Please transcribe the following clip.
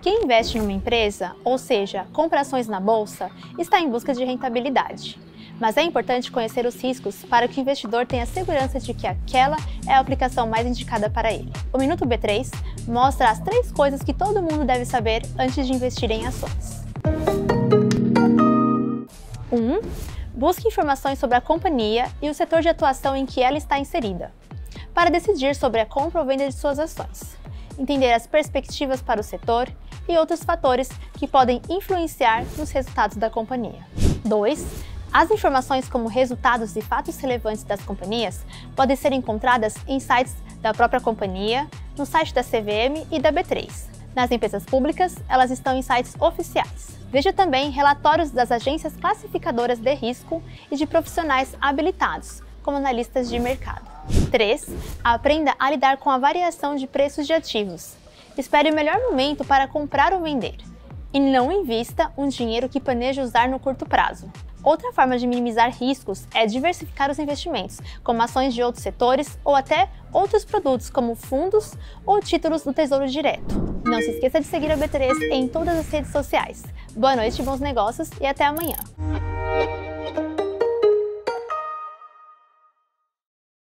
Quem investe numa empresa, ou seja, compra ações na bolsa, está em busca de rentabilidade. Mas é importante conhecer os riscos para que o investidor tenha segurança de que aquela é a aplicação mais indicada para ele. O Minuto B3 mostra as 3 coisas que todo mundo deve saber antes de investir em ações. 1. Busque informações sobre a companhia e o setor de atuação em que ela está inserida, para decidir sobre a compra ou venda de suas ações, entender as perspectivas para o setor e outros fatores que podem influenciar nos resultados da companhia. 2. As informações como resultados e fatos relevantes das companhias podem ser encontradas em sites da própria companhia, no site da CVM e da B3. Nas empresas públicas, elas estão em sites oficiais. Veja também relatórios das agências classificadoras de risco e de profissionais habilitados, como analistas de mercado. 3. Aprenda a lidar com a variação de preços de ativos. Espere o melhor momento para comprar ou vender. E não invista um dinheiro que planeja usar no curto prazo. Outra forma de minimizar riscos é diversificar os investimentos, como ações de outros setores ou até outros produtos, como fundos ou títulos do Tesouro Direto. Não se esqueça de seguir a B3 em todas as redes sociais. Boa noite, bons negócios e até amanhã!